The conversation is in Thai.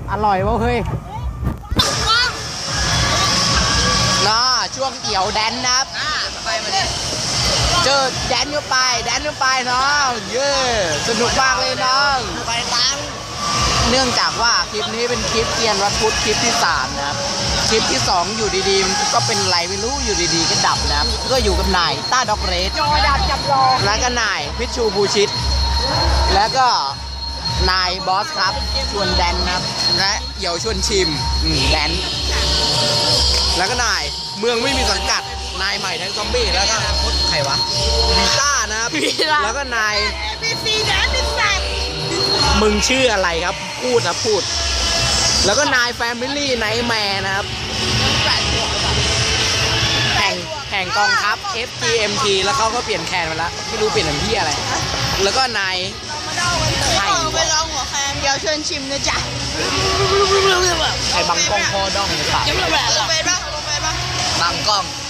อร่อยวะเฮ้ยน่าช่วงเกี่ยวแดนนะครับไปมาดิเจอแดนเข้าไปน้องเย้สนุกมากเลยน้องไปตังเนื่องจากว่าคลิปนี้เป็นคลิปเกียนวัดพุธคลิปที่3นะครับคลิปที่2อยู่ดีๆมันก็เป็นไรไม่รู้อยู่ดีๆก็ดับนะครับก็อยู่กับนายต้าด็อกเรสจอดับจับรอแล้วก็นายพิชชูบูชิตแล้วก็นายบอสครับชวนแดนนะครับและเหี่ยวชวนชิมแดนแล้วก็นายเมืองไม่มีสังกัดนายใหม่ทั้งซอมบี้แล้วก็ใครวะวีต้านะครับแล้วก็นายมึงชื่ออะไรครับพูดแล้วก็นายแฟมิลี่ไนท์แมร์นะครับแข่งกองทัพ FGMT แล้วเขาก็เปลี่ยนแคนมาแล้วไม่รู้เปลี่ยนเป็นที่อะไรแล้วก็นายไข่ไปลองหัวแคนเดี๋ยวเชิญชิมนะจ๊ะไอ้บังกล้องพอด้องหรือเปล่าลงไปบ้างบังกล้อง